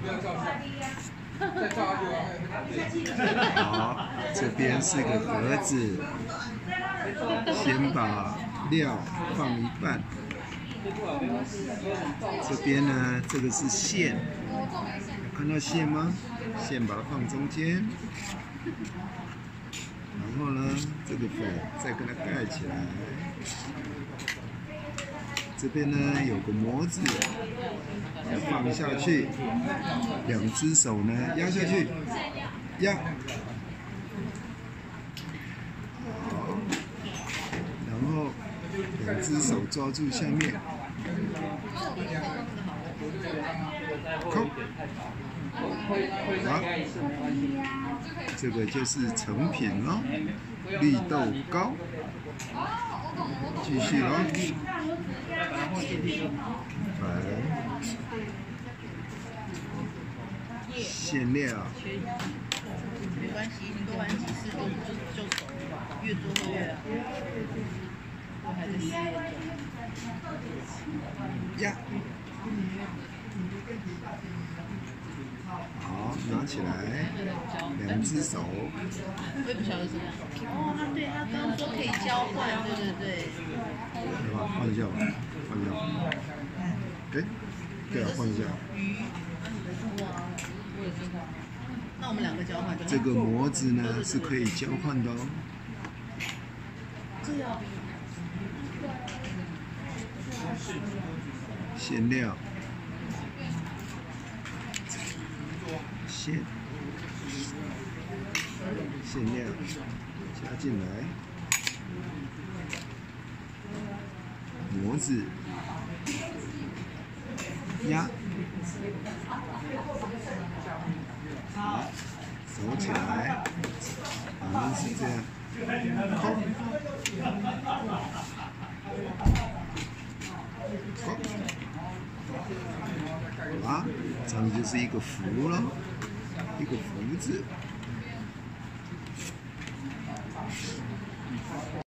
好，这边是个盒子，先把料放一半。这边呢，这个是馅，有看到馅吗？馅把它放中间，然后呢，这个粉再跟它盖起来。这边呢有个模子，要放下去，两只手呢压下去，压，好，然后两只手抓住下面，扣，好，这个就是成品了，绿豆糕。继续哦，粉，馅料。 没关系，你多玩几次就熟了，越做会越好。我还在试验中。 呀，好，拿起来，两只手。 我也不晓得是这样。哦，对，他刚刚说可以交换，对。 对吧？换一下吧，换一下。哎，对啊，换一下。 鱼。哇，我也知道。那我们两个交换就好。 这个模子呢是可以交换的哦。 这样。 馅料。馅料加进来，模子压，好，收起来，反正是这样，扣，好啦，这样就是一个福了。一个福字。